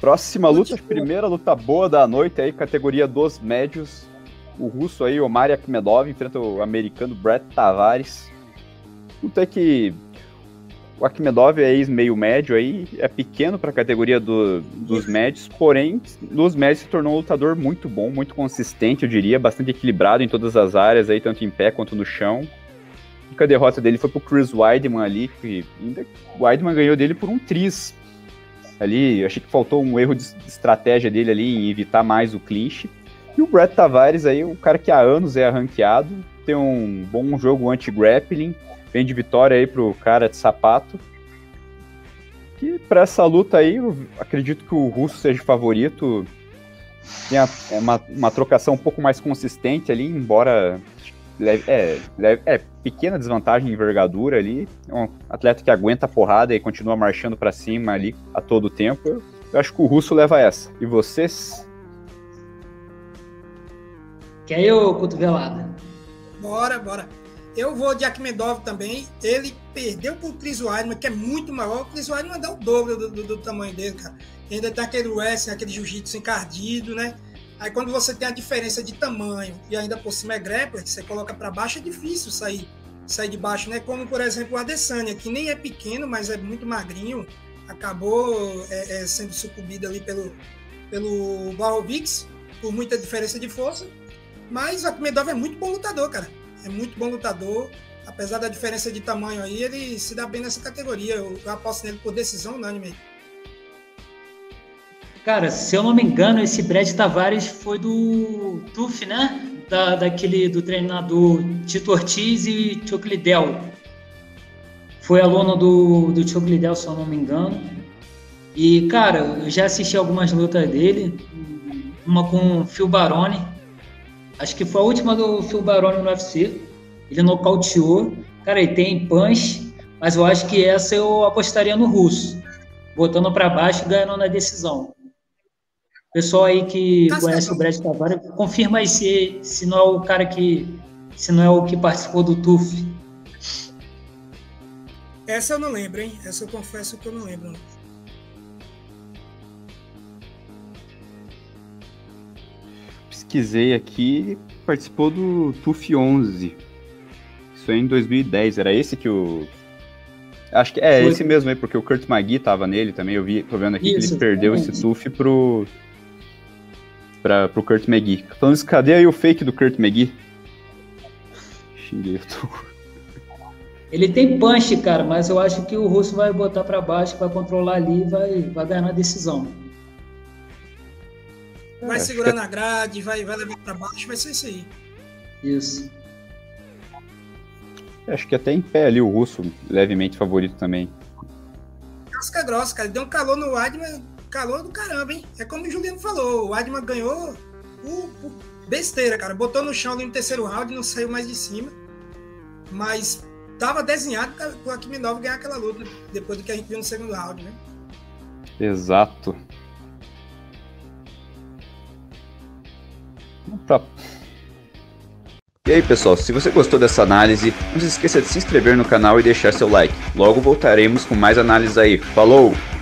Próxima luta, primeira luta boa da noite aí, categoria dos médios. O russo aí, Omar Akhmedov, enfrenta o americano Brett Tavares. Luta que o Akhmedov é ex-meio médio aí, é pequeno para a categoria dos médios, porém, nos médios se tornou um lutador muito bom, muito consistente, eu diria, bastante equilibrado em todas as áreas aí, tanto em pé quanto no chão. A derrota dele foi pro Chris Weidman ali, que ainda o Weidman ganhou dele por um tris. Ali, achei que faltou um erro de estratégia dele ali em evitar mais o clinch. E o Brett Tavares aí, um cara que há anos é ranqueado, tem um bom jogo anti-grappling, vem de vitória aí pro cara de sapato. Que pra essa luta aí, eu acredito que o russo seja favorito. Tem uma trocação um pouco mais consistente ali, embora pequena desvantagem em envergadura ali. É um atleta que aguenta a porrada e continua marchando pra cima ali a todo tempo. Eu acho que o russo leva essa. E vocês? Quer eu, cotovelada? Bora. Eu vou de Akhmedov também. Ele perdeu pro Chris Weidman, que é muito maior. O Chris Weidman dá o dobro do tamanho dele, cara. E ainda tem aquele wrestling, aquele jiu-jitsu encardido, né? Aí quando você tem a diferença de tamanho e ainda por cima é grappler, que você coloca para baixo, é difícil sair de baixo, né? Como, por exemplo, o Adesanya, que nem é pequeno, mas é muito magrinho, acabou sendo sucumbido ali pelo Blachowicz, por muita diferença de força. Mas o Akhmedov é muito bom lutador, cara. É muito bom lutador. Apesar da diferença de tamanho aí, ele se dá bem nessa categoria. Eu aposto nele por decisão unânime. Cara, se eu não me engano, esse Brett Tavares foi do TUF, né? Do treinador Tito Ortiz e Chuck Liddell. Foi aluno do Chuck Liddell, se eu não me engano. E, cara, eu já assisti algumas lutas dele. Uma com o Phil Baroni. Acho que foi a última do Phil Baroni no UFC. Ele nocauteou. Cara, ele tem punch, mas eu acho que essa eu apostaria no russo. Botando para baixo e ganhando na decisão. Pessoal aí que conhece o Brett Tavares, confirma aí se não é o cara se não é o que participou do TUF. Essa eu não lembro, hein? Essa eu confesso que eu não lembro. Pesquisei aqui, participou do TUF 11. Isso aí em 2010, era esse que o... Acho que foi esse mesmo aí, porque o Kurt McGee tava nele também, tô vendo aqui que ele perdeu esse TUF pro Kurt McGee. Falando isso, cadê aí o fake do Kurt McGee? Xinguei, Ele tem punch, cara, mas eu acho que o russo vai botar pra baixo, vai controlar ali e vai ganhar na decisão. Vai segurar na grade, vai levar pra baixo, vai ser isso aí. Isso. Acho que até em pé ali o russo, levemente favorito também. Casca grossa, cara. Deu um calor no Weidman, calor do caramba, hein? É como o Juliano falou, o Weidman ganhou por besteira, cara. Botou no chão ali no terceiro round e não saiu mais de cima. Mas tava desenhado para o Akhmedov ganhar aquela luta, depois do que a gente viu no segundo round, né? Exato. E aí, pessoal, se você gostou dessa análise, não se esqueça de se inscrever no canal e deixar seu like. Logo voltaremos com mais análises aí. Falou!